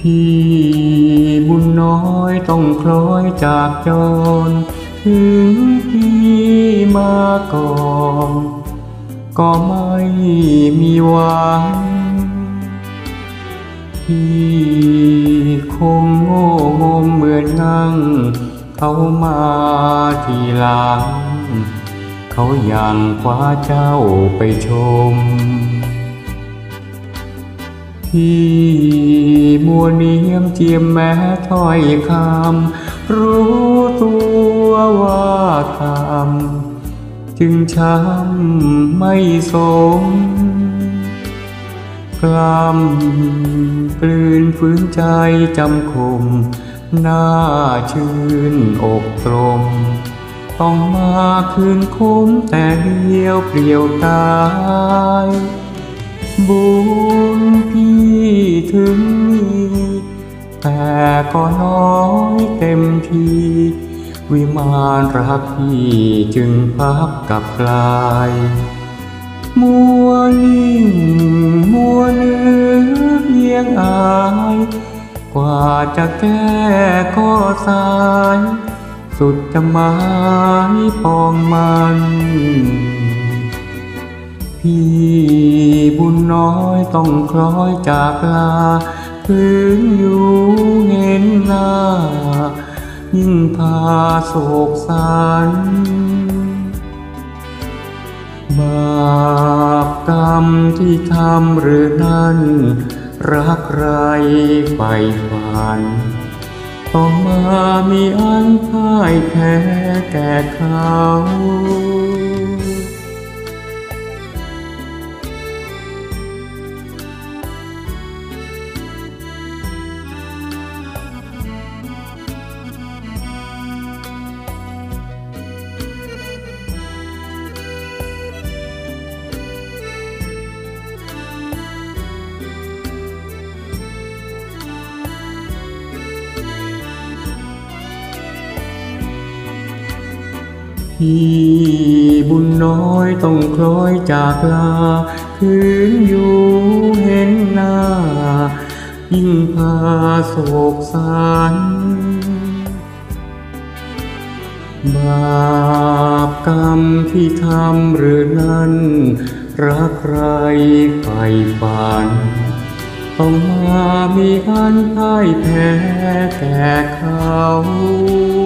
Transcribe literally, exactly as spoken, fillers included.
พี่บุญน้อยต้องคล้อยจากจรถึงพี่มาก่อนก็ไม่มีหวังพี่คงโง่งมเหมือนนั่งเขามาทีหลังเขายังคว้าเจ้าไปชมพี่มัวเนียมเจียมแม้ถ้อยคำรู้ตัวว่าทำจึงช้ำไม่สมกล้ำกลืนฝืนใจจำคมหน้าชื่นอกตรมต้องมาคืนคมแต่เดียวเปลี่ยวตายบุญพี่ถึงมีแต่ก็น้อยเต็มทีวิมานรักพี่จึงพับกับกลายมัวนิ่งมัวเนื้อเพียงอายกว่าจะแก้ก็สายสุดจะหมายปองมันพี่บุญน้อยต้องคล้อยจากลาถึงอยู่เห็นหน้ายิ่งพาโศกสันบาปกรรมที่ทำหรือนั้นรักใครใฝ่ฝันต้องมามีอันพ่ายแพ้แก่เขาพี่บุญน้อยต้องคล้อยจากลาคืนอยู่เห็นหน้ายิ่งพาโศกสันบาปกรรมที่ทำหรือนั้นรักใครใฝ่ฝันต้องมามีอันพ่ายแพ้แก่เขา